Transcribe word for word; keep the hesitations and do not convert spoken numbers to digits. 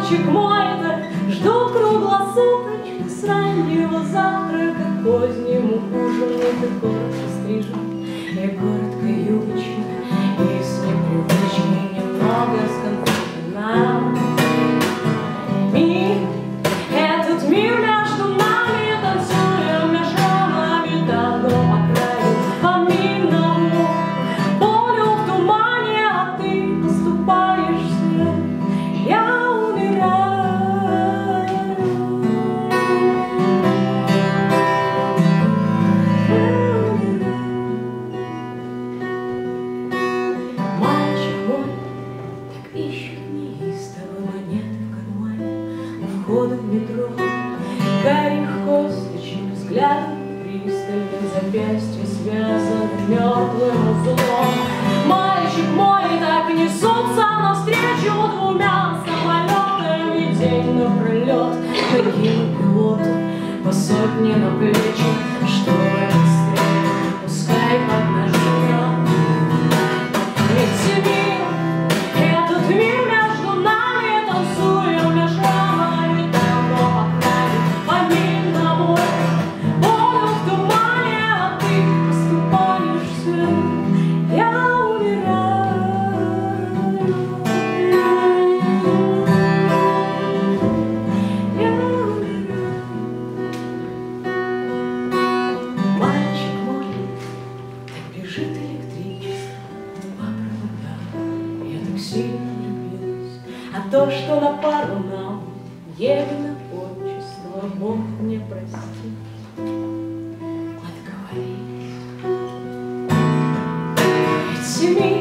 Мальчик мой, так ждут круглосуточно с раннего завтрака к позднему ужину. Ты коротко стрижен и коротко юбочен, и с непривычки немного сконфужена. Мир, этот мир между нами, танцуем между нами до по краю, по мирному полю в тумане, а ты поступаешься, я умираю. Мальчик мой так ищет неистово монеты в кармане у входа в метро. Карих косточек взглядом пристальным, запястье связано мертвым узлом. Мальчик мой так несутся навстречу двумя самолетами день напролет. Каким пилотом по сотне на плечи, что быстрее, пускай поднажмет. Ведь мир, этот мир между нами, танцуем между нами давно по краю, по мирному полю в тумане, а ты поступаешься, я умираю. Я умираю. Мальчик мой, так бежит электричество по проводам. Я так сильно влюбилась, а то, что на пару нам еле на отчество, Бог мне прости, отговорись. Ведь семья